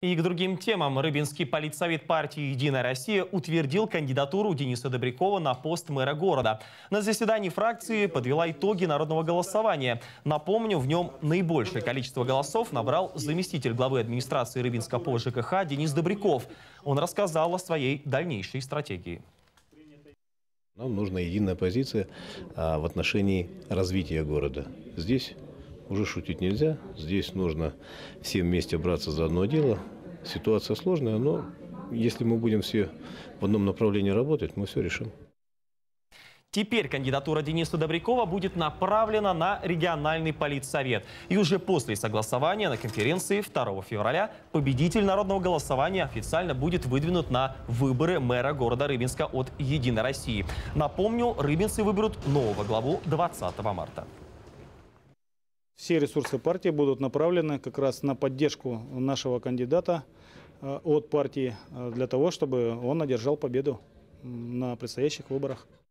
И к другим темам. Рыбинский политсовет партии «Единая Россия» утвердил кандидатуру Дениса Добрякова на пост мэра города. На заседании фракции подвела итоги народного голосования. Напомню, в нем наибольшее количество голосов набрал заместитель главы администрации Рыбинска по ЖКХ Денис Добряков. Он рассказал о своей дальнейшей стратегии. Нам нужна единая позиция в отношении развития города. Здесь уже шутить нельзя. Здесь нужно всем вместе браться за одно дело. Ситуация сложная, но если мы будем все в одном направлении работать, мы все решим. Теперь кандидатура Дениса Добрякова будет направлена на региональный политсовет. И уже после согласования на конференции 2 февраля победитель народного голосования официально будет выдвинут на выборы мэра города Рыбинска от «Единой России». Напомню, рыбинцы выберут нового главу 20 марта. Все ресурсы партии будут направлены как раз на поддержку нашего кандидата от партии для того, чтобы он одержал победу на предстоящих выборах.